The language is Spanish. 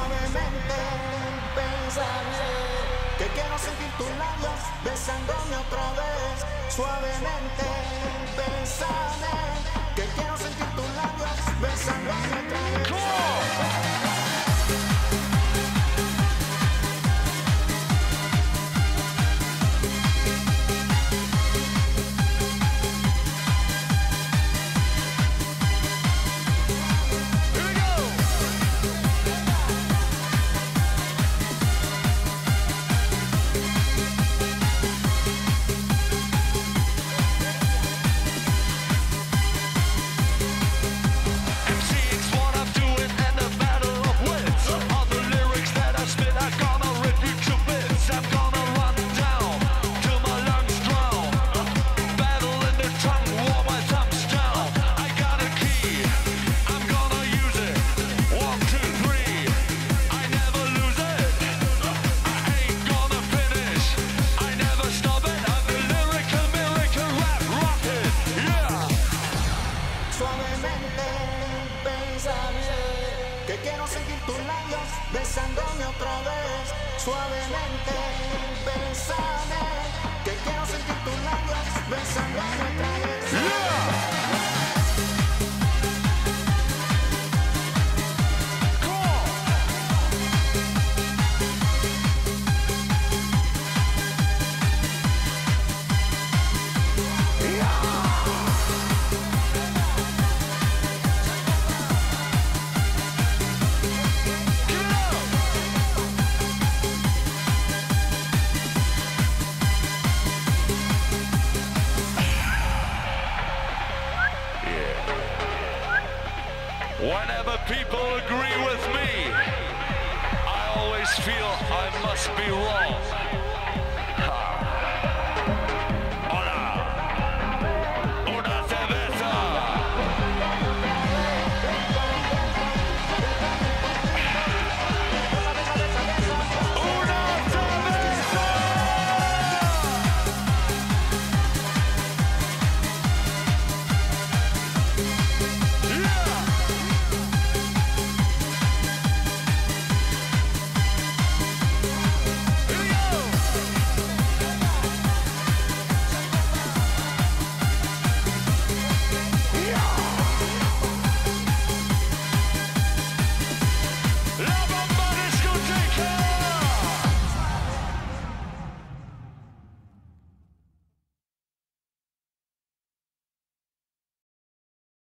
Suavemente, bésame, que quiero sentir tus labios besándome otra vez. Suavemente, bésame, que quiero sentir tus labios besándome otra vez. Besándome otra vez, suavemente, bésame, que quiero sentir tus labios, besándome otra vez. Whenever people agree with me, I always feel I must be wrong.